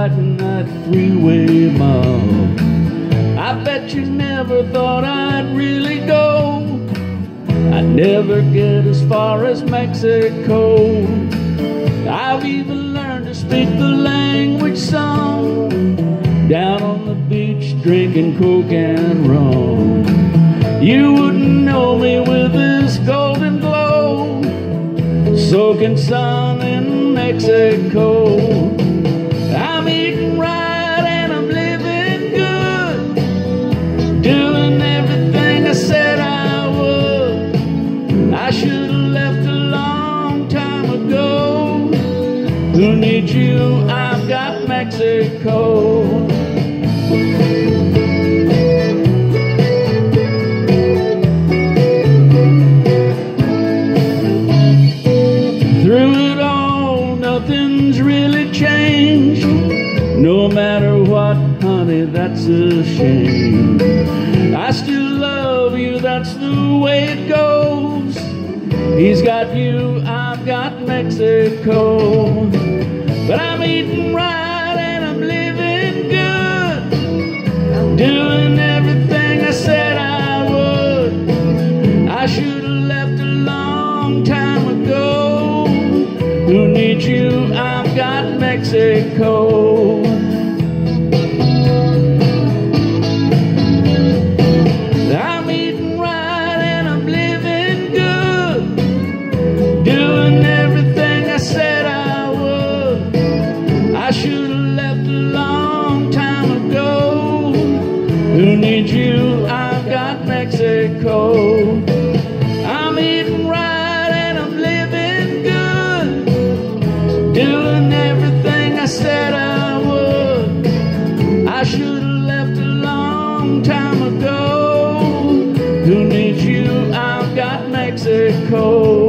fighting that freeway mob. I bet you never thought I'd really go. I'd never get as far as Mexico. I've even learned to speak the language song, down on the beach drinking coke and rum. You wouldn't know me with this golden glow, soaking sun in Mexico. I'm eating right and I'm living good, doing everything I said I would. I should have left a long time ago. Who needs you? I've got Mexico. Through it all, nothing's really changed. No matter what, honey, that's a shame. I still love you, that's the way it goes. He's got you, I've got Mexico. But I'm eating right and I'm living good, doing everything I said I would. I should have left a long time ago. Who needs you? I've got Mexico. I'm eating right and I'm living good, doing everything I said I would. I should have left a long time ago. Who needs you? I've got Mexico. I'm eating right and I'm living good, doing everything I said I would. I should have left a long time ago. Who needs you? I've got Mexico.